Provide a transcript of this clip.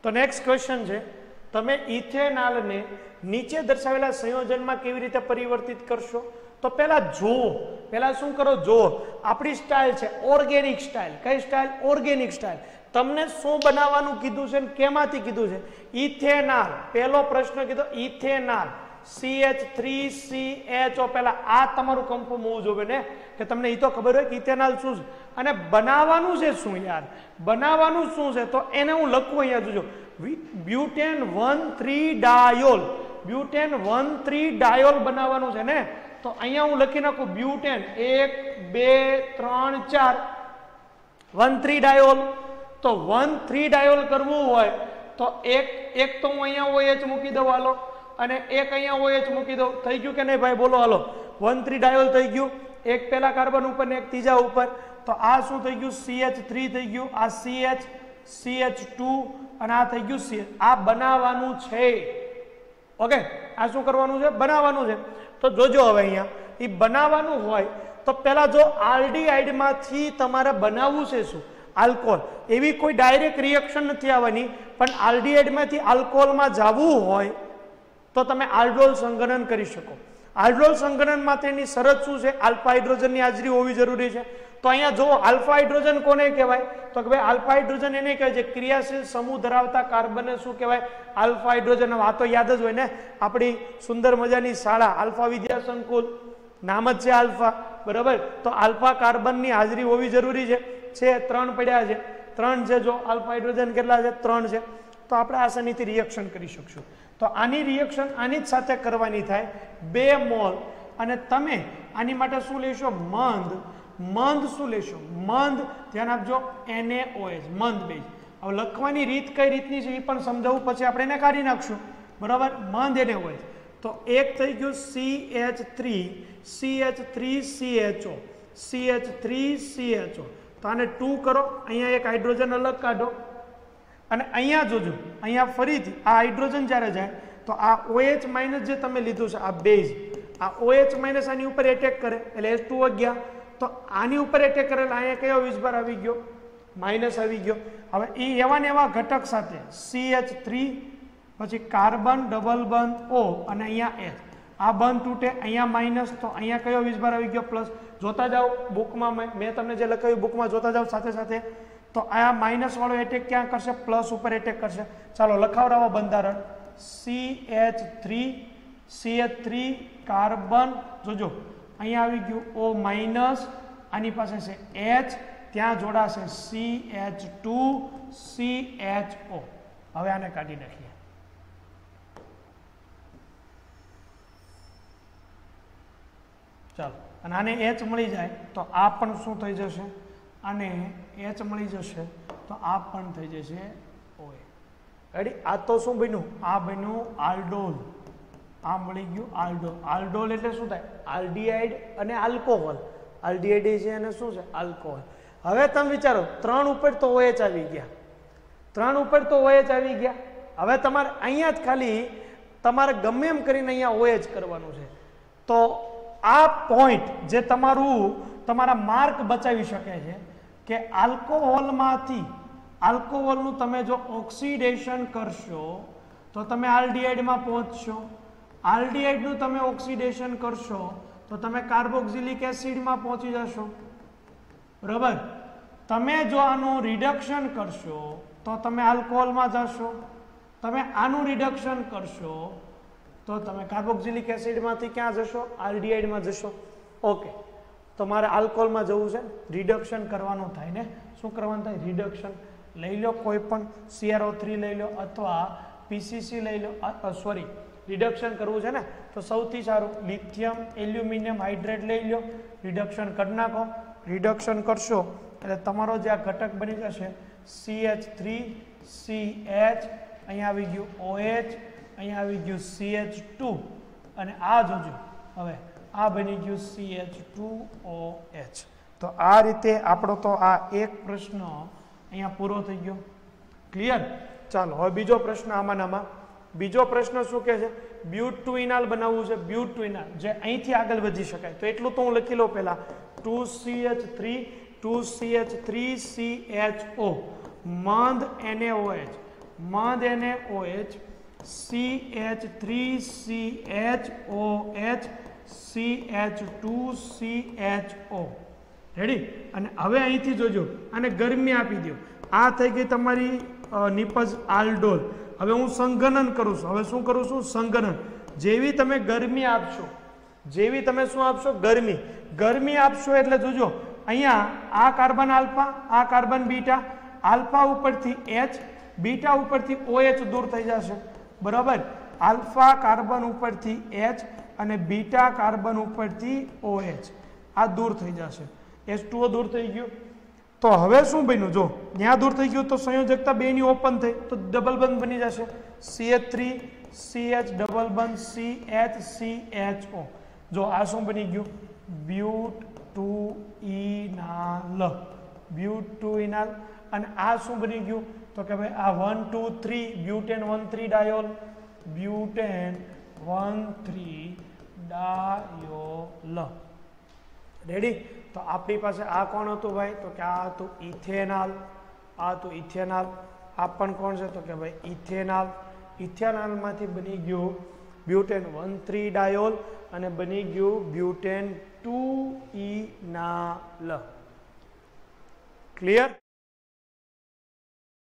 तो next question है, तमे इथेनॉल ने नीचे दर्शावेला संयोजन में केवी रीते परिवर्तित करशो? तो पहला जो पहला शू करो, जो अपनी स्टाइल है ऑर्गेनिक स्टाइल। कई स्टाइल? Organic style. तमने शू बनावानुं कीधुं छे, केमांथी कीधुं छे? इथेनॉल। पहलो प्रश्न कीधो इथेनॉल CH3CHO। पहला आ तमारुं कन्फर्म होवुं जोईए ने के तमने ई तो खबर होय के इथेनॉल शुं छे अने बनावानुं छे शुं यार, बनावानुं शुं छे तो एने हुं लखुं अहींया जोजो ब्यूटेन 1,3 डायोल। ब्यूटेन 1,3 डायोल बनावानुं छे ने तो अहींया हुं लखी नाखुं ब्यूटेन 1 2 3 4 1,3 डायोल। तो 1,3 डायोल करवुं होय तो एक तो हुं अहींया OH मूकी दઉં हालो અને એક અહીંયા OH મૂકી દો। થઈ ગયું કે નહીં ભાઈ? બોલો હાલો। 1,3 ડાયોલ થઈ ગયું, એક પહેલા કાર્બન ઉપર ને એક ત્રીજા ઉપર। તો આ શું થઈ ગયું? CH3 થઈ ગયું, આ CH CH2 અને આ થઈ ગયું CH। આ બનાવવાનું છે। ઓકે, આ શું કરવાનું છે? બનાવવાનું છે। તો જોજો હવે અહીંયા એ બનાવવાનું હોય તો પહેલા જો આલ્ડીહાઇડ માંથી તમારે બનાવવું છે શું? આલ્કોહોલ। એવી કોઈ ડાયરેક્ટ રિએક્શન નથી આવવાની, પણ આલ્ડીહાઇડ માંથી આલ્કોહોલ માં જવું હોય तो तमे आल्डोल संघनन करी शको। आल्डोल संघनन माटेनी शरत शुं छे? आल्फा हाइड्रोजन नी हाजरी होवी जरूरी छे। तो अहींया जो आल्फा हाइड्रोजन कोने कहेवाय? तो के भाई आल्फा हाइड्रोजन एने कहे छे क्रियाशील समूह धरावता कार्बन ने शुं कहेवाय? Alpha hydrogen. आ तो याद ज होय ने, आपणी सुंदर मजानी शाळा आल्फा विद्या संकुल, नाम ज छे आल्फा, बराबर। तो आल्फा कार्बन नी हाजरी होवी जरूरी छे। 3 पड्या छे, 3 छे। जो आल्फा हाइड्रोजन કેટલા છે? 3 છે। तो આપણે આસાનીથી રિએક્શન કરી શકશું। तो आनी रिएक्शन आनी ज साथे करवानी थाय 2 मोल अने तमे आनी माटे शुं लेशो? मंद। मंद शुं लेशो? मंद, ध्यान आपजो, NaOH, मंद बेज। હવે લખવાની રીત કઈ રીતની છે એ પણ સમજાવું, પછી આપણે એને કાઢી નાખશું, બરાબર। મંદ NaOH। તો એક થઈ ગયું CH3 CH3CHO CH3CHO। તો આને 2 કરો, અહીંયા એક હાઇડ્રોજન અલગ કાઢો અને અહીંયા જોજો, અહીંયા ફરીથી આ હાઇડ્રોજન જ્યારે જાય તો આ OH માઇનસ જે તમે લીધું છે આ બેઝ, આ OH માઇનસ આની ઉપર એટેક કરે એટલે H2O ગયા। તો આની ઉપર એટેક કરે એટલે અહીંયા કયો વીજભાર આવી ગયો? માઇનસ આવી ગયો। હવે એ એવા ને એવા ઘટક સાથે CH3 પછી કાર્બન ડબલ બંધ O અને અહીંયા H, આ બંધ તૂટે, અહીંયા માઇનસ, તો અહીંયા કયો વીજભાર આવી ગયો? પ્લસ। જોતા જાઓ બુકમાં, મેં તમને જે લખાયું બુકમાં જોતા જાઓ સાથે સાથે। तो आ माइनस वालों एटेक क्या करशे? प्लस ऊपर एटेक करशे। चलो लखावरावो बंधारण CH3 कार्बन, जोजो अहीं आवी गयुं O माइनस, आनी पासे छे H, त्यां जोड़ाशे CH2 CHO। हवे आने काढी नाखीए। चलो अने आने H मळी जाए तो आ पण शुं थई जशे? आने H मळी जशे तो आ पण थई जशे OH। रेडी? आ तो शुं बन्युं? आ बन्युं आल्डोल। आ मळी गयुं आल्डोल। आल्डोल एटले शुं थाय? आल्डिहाइड अने आल्कोहोल। आल्डिहाइड छे अने शुं छे? आल्कोहोल। हवे तमे विचारो 3 उपर तो OH आवी गया, 3 उपर तो OH आवी गया। हवे तमारे अहींया ज खाली तमारे गमे एम करीने अहींया OH करवानुं छे। तो आ पॉइंट जे तमारुं तमारा मार्क बचावी शके छे के आल्कोहोलनुं तमे जो ऑक्सिडेशन करशो तो तमे आल्डिहाइड में पहोंचशो। आल्डिहाइडनुं तमे ऑक्सिडेशन करशो तो तमे कार्बोक्सिलिक एसिड में पहोंची जशो, बराबर। तमे जो आनुं रिडक्शन करशो तो तमे आल्कोहोल में जशो, तमे आनुं रिडक्शन करशो तो तमे कार्बोक्सिलिक एसिड मांथी क्यां जशो? आल्डिहाइड में जशो। ओके, तो मारे आल्कोहोल में जवुं छे, रिडक्शन करवानुं थाय ने। शुं करवानुं थाय? रिडक्शन लई लो, कोईपण CrO3 लई लो अथवा PCC लई लो, सॉरी रिडक्शन करवुं छे ने तो सौथी सारुं लिथियम एल्युमिनियम हाइड्रेट लई लो, रिडक्शन करी नाखो। रिडक्शन करशो એટલે તમારો જે આ ઘટક બની જશે CH3CH, અહીંયા આવી ગયું OH, અહીંયા આવી ગયું CH2 અને આ જોજો હવે आ बनी गयु CH2OH। तो आ रीते आपणो तो आ एक प्रश्न अहींया पूरो थई गयो। क्लियर? चलो हवे बीजो प्रश्न आमानामां। बीजो प्रश्न शुं कहे छे? ब्यूटुइनाल बनाववुं छे। ब्यूटुइनाल जे અહીંથી આગળ વધી શકાય તો એટલું તો હું લખી લઉં પહેલા 2CH3 2CH3CHO મંદ NaOH મધ NaOH CH3CHOH CH2CHO રેડી. અને હવે અહીંથી જોજો અને ગરમી આપી દો. આ થઈ ગઈ તમારી નિપજ આલ્ડોલ. હવે હું સંઘનન કરું છું. હવે શું કરું છું? સંઘનન. જેવી તમે ગરમી આપશો, જેવી તમે શું આપશો? ગરમી આપશો એટલે જોજો અહીંયા આ કાર્બન આલ્ફા, આ કાર્બન બીટા, આલ્ફા ઉપરથી H, બીટા ઉપરથી OH દૂર થઈ જશે. બરાબર. આલ્ફા કાર્બન ઉપરથી H અને બીટા કાર્બન ઉપરથી OH આ દૂર થઈ જશે. H2O દૂર થઈ ગયું. તો હવે શું બન્યું? જો ત્યાં દૂર થઈ ગયું તો સંયોજકતા બેની ઓપન થઈ તો ડબલ બંધ બની જશે. CH3 CH ડબલ બંધ CH જો આ શું બની ગયું? બ્યુટ2ઇનાલ. બ્યુટ2ઇનાલ. અને આ શું બની ગયું? તો કે ભાઈ આ 1 2 3 butane 1 3 diol. Butane 1 3 diol. Ready. તો આપણી પાસે આ કોણ હતું ભાઈ? તો કે આ હતું ઇથેનાલ. આ હતું ઇથેનાલ. આ પણ કોણ છે? તો કે ભાઈ ઇથેનાલ. ઇથેનાલમાંથી બની ગયું બ્યુટેન 1 3 ડાયોલ અને બની ગયું બ્યુટેન 2 ઇનાલ. ક્લિયર?